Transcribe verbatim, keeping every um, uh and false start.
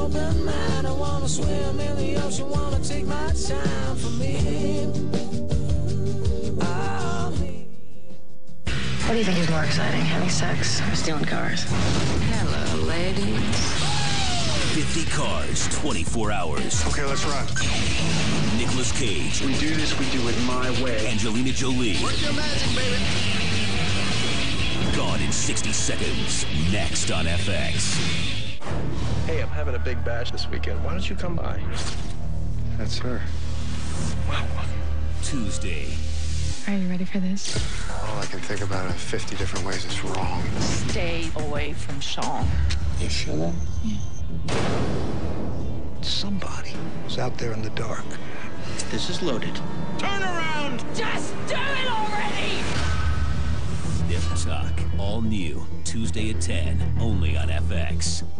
open mind. I wanna swim in the ocean, wanna take my time for me. Oh, me. What do you think is more exciting, having sex or stealing cars? Hello, ladies. fifty cars, twenty-four hours. Okay, let's run. Nicolas Cage. We do this, we do it my way. Angelina Jolie. Work your magic, baby. Gone in sixty seconds. Next on F X. Hey, I'm having a big bash this weekend. Why don't you come by? That's her. Wow. Tuesday. Are you ready for this? All I can think about are fifty different ways it's wrong. Stay away from Sean. You sure that? Yeah. Somebody is out there in the dark. This is loaded. Turn around! Just do it already! Nip Tuck. All new. Tuesday at ten. Only on F X.